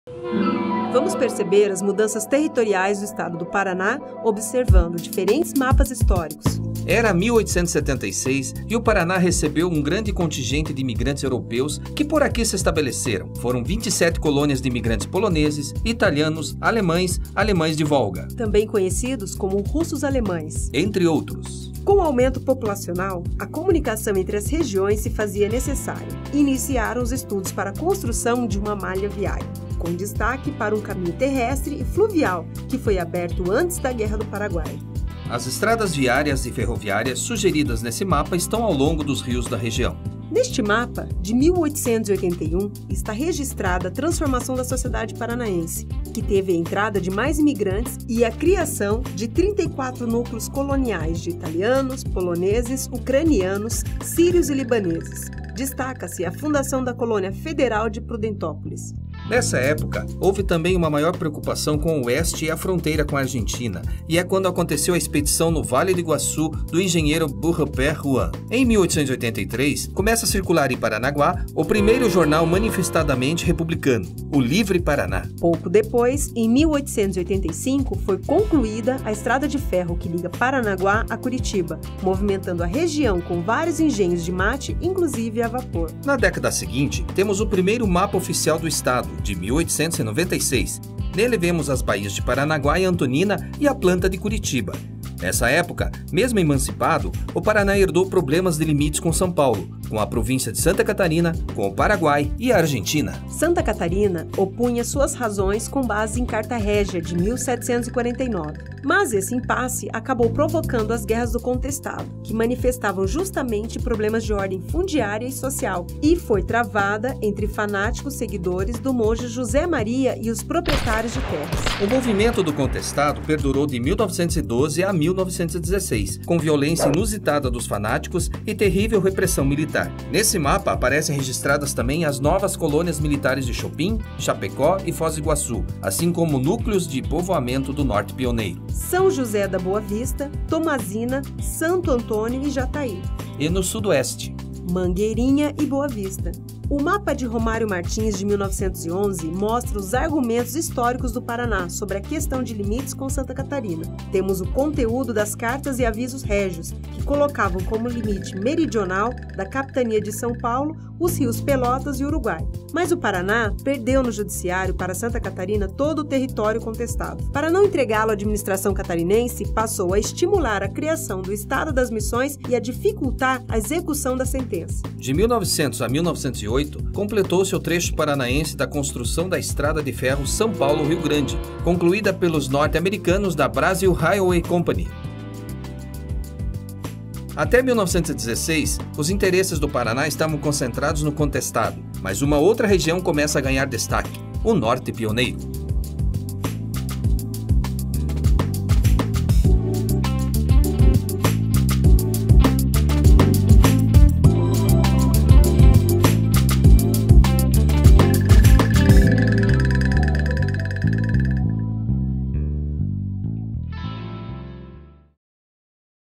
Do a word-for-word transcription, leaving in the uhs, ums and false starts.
Vamos perceber as mudanças territoriais do estado do Paraná observando diferentes mapas históricos. Era mil oitocentos e setenta e seis e o Paraná recebeu um grande contingente de imigrantes europeus que por aqui se estabeleceram. Foram vinte e sete colônias de imigrantes poloneses, italianos, alemães, alemães de Volga, também conhecidos como russos alemães, entre outros. Com o aumento populacional, a comunicação entre as regiões se fazia necessária. Iniciaram os estudos para a construção de uma malha viária, com destaque para um caminho terrestre e fluvial, que foi aberto antes da Guerra do Paraguai. As estradas viárias e ferroviárias sugeridas nesse mapa estão ao longo dos rios da região. Neste mapa, de mil oitocentos e oitenta e um, está registrada a transformação da sociedade paranaense, que teve a entrada de mais imigrantes e a criação de trinta e quatro núcleos coloniais de italianos, poloneses, ucranianos, sírios e libaneses. Destaca-se a fundação da colônia federal de Prudentópolis. Nessa época, houve também uma maior preocupação com o oeste e a fronteira com a Argentina, e é quando aconteceu a expedição no Vale do Iguaçu do engenheiro Beaurepaire Juan. Em mil oitocentos e oitenta e três, começa a circular em Paranaguá o primeiro jornal manifestadamente republicano, o Livre Paraná. Pouco depois, em mil oitocentos e oitenta e cinco, foi concluída a estrada de ferro que liga Paranaguá a Curitiba, movimentando a região com vários engenhos de mate, inclusive a vapor. Na década seguinte, temos o primeiro mapa oficial do estado, de mil oitocentos e noventa e seis. Nele vemos as baías de Paranaguá e Antonina e a planta de Curitiba. Nessa época, mesmo emancipado, o Paraná herdou problemas de limites com São Paulo, com a província de Santa Catarina, com o Paraguai e a Argentina. Santa Catarina opunha suas razões com base em Carta Régia de mil setecentos e quarenta e nove, mas esse impasse acabou provocando as guerras do contestado, que manifestavam justamente problemas de ordem fundiária e social, e foi travada entre fanáticos seguidores do monge José Maria e os proprietários de terras. O movimento do contestado perdurou de mil novecentos e doze a mil novecentos e dezesseis, com violência inusitada dos fanáticos e terrível repressão militar. Nesse mapa aparecem registradas também as novas colônias militares de Chopin, Chapecó e Foz do Iguaçu, assim como núcleos de povoamento do Norte Pioneiro, São José da Boa Vista, Tomazina, Santo Antônio e Jataí. E no sudoeste, Mangueirinha e Boa Vista. O mapa de Romário Martins de mil novecentos e onze mostra os argumentos históricos do Paraná sobre a questão de limites com Santa Catarina. Temos o conteúdo das cartas e avisos régios, que colocavam como limite meridional da capitania de São Paulo os rios Pelotas e Uruguai. Mas o Paraná perdeu no judiciário para Santa Catarina todo o território contestado. Para não entregá-lo à administração catarinense, passou a estimular a criação do Estado das Missões e a dificultar a execução da sentença. De mil e novecentos a mil novecentos e oito, completou-se o trecho paranaense da construção da estrada de ferro São Paulo-Rio Grande, concluída pelos norte-americanos da Brazil Railway Company. Até mil novecentos e dezesseis, os interesses do Paraná estavam concentrados no contestado, mas uma outra região começa a ganhar destaque, o Norte Pioneiro.